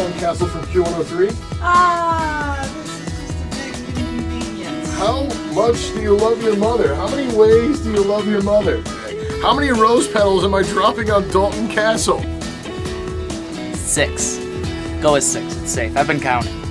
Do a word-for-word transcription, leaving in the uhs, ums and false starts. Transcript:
Dalton Castle from Q one oh three. Ah, this is just a big inconvenience. How much do you love your mother? How many ways do you love your mother? How many rose petals am I dropping on Dalton Castle? Six. Go with six. It's safe. I've been counting.